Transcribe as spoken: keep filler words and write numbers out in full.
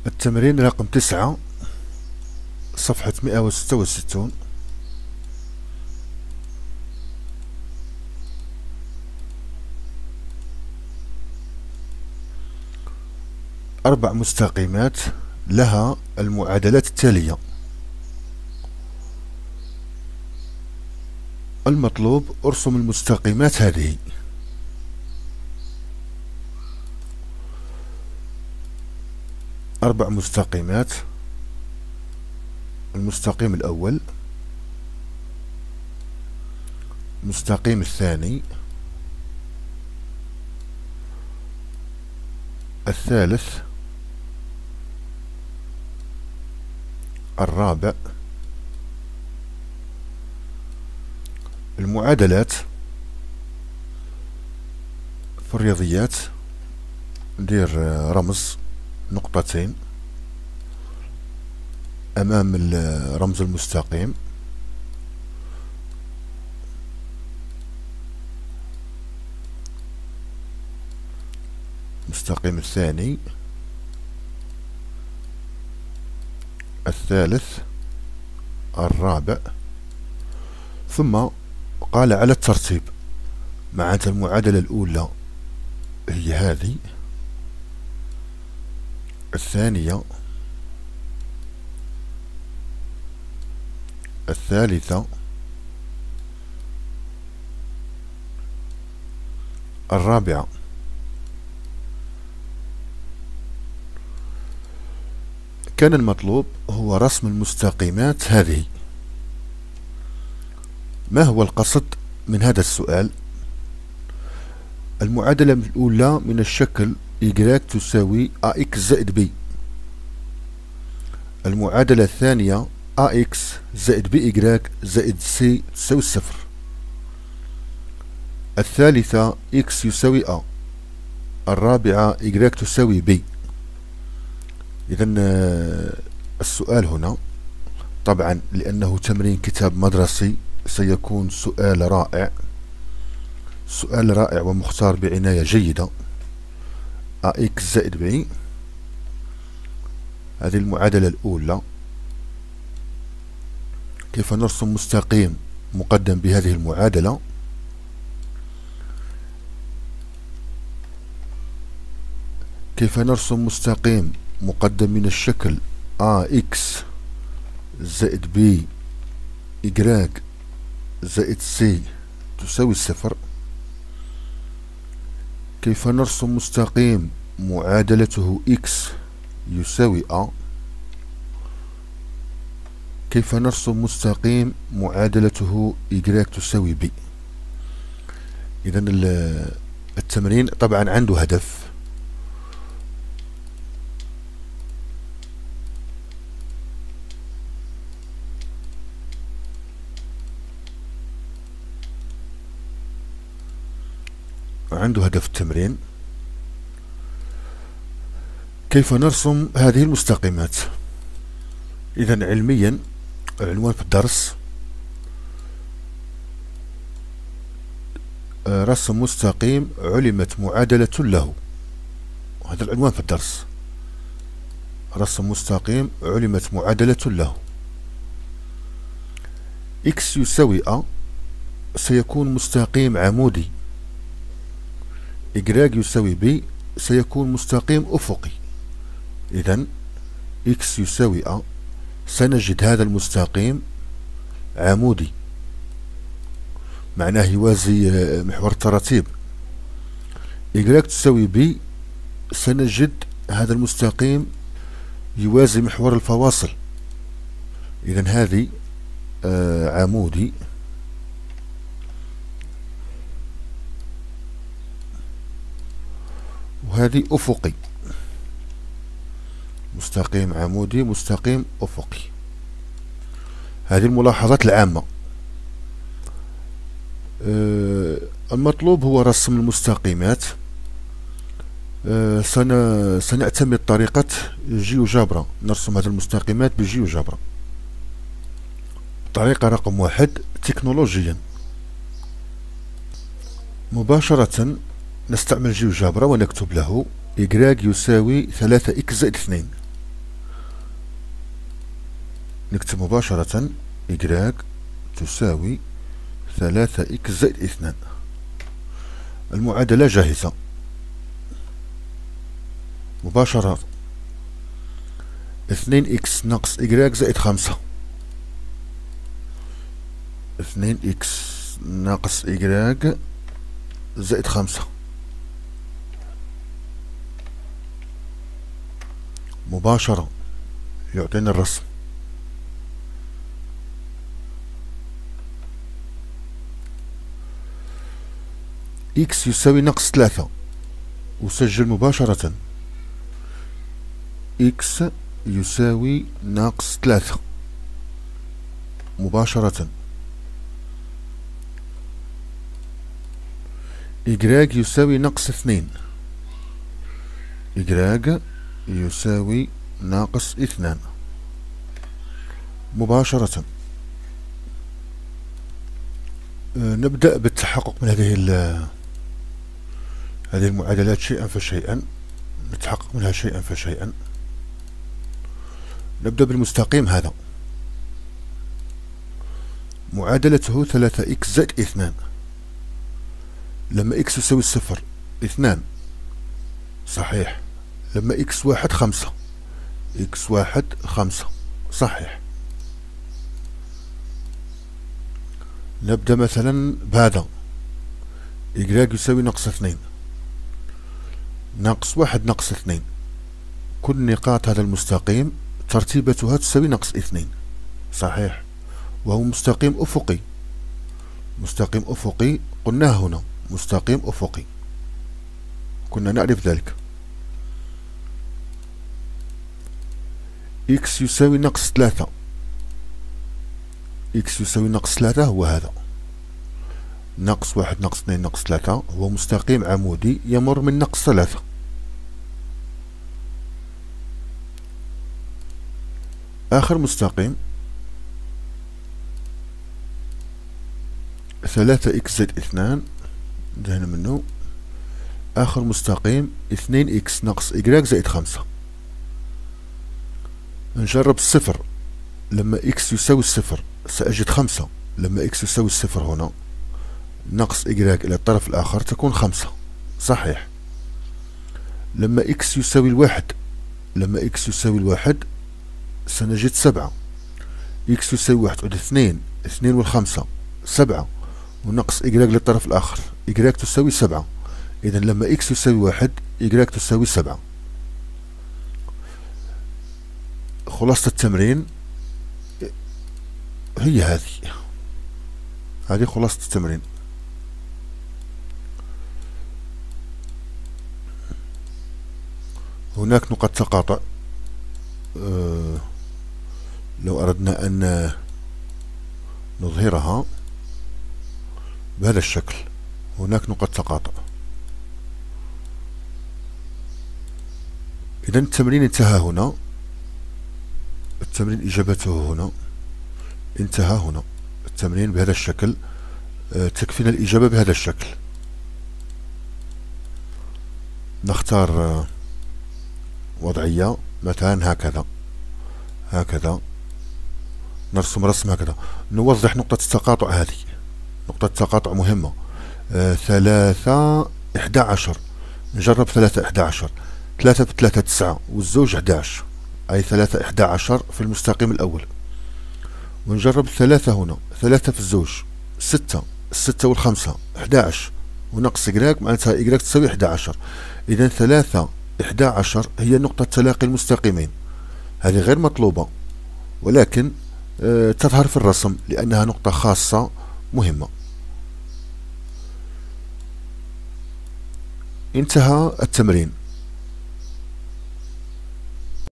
التمرين رقم تسعة، صفحة مئة وستة وستون. أربع مستقيمات لها المعادلات التالية. المطلوب ارسم المستقيمات هذه. أربع مستقيمات: المستقيم الأول، المستقيم الثاني، الثالث، الرابع. المعادلات في الرياضيات ندير رمز نقطتين أمام رمز المستقيم، المستقيم الثاني، الثالث، الرابع. ثم قال على الترتيب، معناتها المعادلة الأولى هي هذه، الثانية، الثالثة، الرابعة. كان المطلوب هو رسم المستقيمات هذه. ما هو القصد من هذا السؤال؟ المعادلة الأولى من الشكل y تساوي ax زائد b. المعادلة الثانية ax زائد by زائد c تساوي صفر. الثالثة x يساوي a. الرابعة y تساوي b. إذن السؤال هنا طبعا لأنه تمرين كتاب مدرسي سيكون سؤال رائع، سؤال رائع ومختار بعناية جيدة. ax زائد b، هذه المعادلة الأولى. كيف نرسم مستقيم مقدم بهذه المعادلة؟ كيف نرسم مستقيم مقدم من الشكل ax زائد b y زائد c تساوي صفر؟ كيف نرسم مستقيم معادلته x يساوي a؟ كيف نرسم مستقيم معادلته y تساوي b؟ إذن التمرين طبعا عنده هدف. عنده هدف التمرين. كيف نرسم هذه المستقيمات؟ إذن علميا العنوان في الدرس رسم مستقيم علمت معادلة له. هذا العنوان في الدرس، رسم مستقيم علمت معادلة له. x يساوي a سيكون مستقيم عمودي، y يساوي b سيكون مستقيم أفقي. إذن x يساوي a، سنجد هذا المستقيم عمودي، معناه يوازي محور التراتيب. y تساوي b، سنجد هذا المستقيم يوازي محور الفواصل. إذن هذه آه عمودي، وهذه أفقي، مستقيم عمودي مستقيم أفقي. هذه الملاحظات العامة. أه المطلوب هو رسم المستقيمات. أه سنعتمد طريقة جيوجابرا، نرسم هذه المستقيمات بجيوجابرا. طريقة رقم واحد تكنولوجيا مباشرة نستعمل جيوجابرا ونكتب له y يساوي ثلاثة إكس زائد اثنين. نكتب مباشرة إكراك تساوي ثلاثة إكس زائد اثنان. المعادلة جاهزة مباشرة. اثنين إكس ناقص إكراك زائد خمسة. اثنين إكس ناقص إكراك زائد خمسة مباشرة يعطينا الرسم. إكس يساوي ناقص ثلاثة، أسجل مباشرة إكس يساوي ناقص ثلاثة مباشرة. إكراك يساوي ناقص اثنين. إكراك يساوي ناقص اثنان مباشرة. أه نبدأ بالتحقق من هذه هذه المعادلات شيئا فشيئا، نتحقق منها شيئا فشيئا. نبدأ بالمستقيم هذا، معادلته ثلاثة إكس زائد اثنان. لما إكس يساوي صفر اثنان صحيح. لما إكس واحد خمسة. إكس واحد خمسة صحيح. نبدأ مثلا بهذا، إكراك يساوي ناقص اثنين. ناقص واحد ناقص اثنين، كل نقاط هذا المستقيم ترتيبتها تساوي ناقص اثنين صحيح، وهو مستقيم أفقي. مستقيم أفقي قلناه هنا، مستقيم أفقي كنا نعرف ذلك. إكس يساوي ناقص ثلاثة. إكس يساوي ناقص ثلاثة هو هذا. ناقص واحد ناقص اثنين ناقص ثلاثة هو مستقيم عمودي يمر من ناقص ثلاثة. آخر مستقيم ثلاثة إكس زائد اثنان، انتهينا منه. آخر مستقيم اثنين إكس ناقص إكراك زائد خمسة. نجرب الصفر. لما إكس يساوي الصفر سأجد خمسة. لما إكس يساوي الصفر هنا ناقص إكراك إلى الطرف الآخر تكون خمسة صحيح. لما إكس يساوي الواحد، لما إكس يساوي الواحد سنجد سبعة. إكس يساوي واحد عود اثنين، اثنين والخمسة سبعة، ونقص إكراك للطرف الآخر، إكراك تساوي سبعة. إذا لما إكس يساوي واحد إكراك تساوي سبعة. خلاصة التمرين هي هذه، هذه خلاصة التمرين. هناك نقط تقاطع. أه لو أردنا أن نظهرها بهذا الشكل، هناك نقط تقاطع. إذا التمرين انتهى هنا، التمرين إجابته هنا انتهى هنا. التمرين بهذا الشكل، أه تكفينا الإجابة بهذا الشكل. نختار أه وضعية مثلا هكذا هكذا، نرسم رسم هكذا، نوضح نقطة التقاطع. هذه نقطة تقاطع مهمة. آه ثلاثة إحدى عشر، نجرب ثلاثة إحدى عشر. ثلاثة بثلاثة تسعة، والزوج إحدى عشر، أي ثلاثة إحدى عشر في المستقيم الأول. ونجرب ثلاثة هنا، ثلاثة في الزوج ستة، الستة والخمسة إحدى عشر، ونقص إكراك معناتها إكراك تساوي إحدى عشر. إذا ثلاثة إحدى عشر هي نقطة تلاقي المستقيمين. هذه غير مطلوبة، ولكن أه تظهر في الرسم لأنها نقطة خاصة مهمة. انتهى التمرين.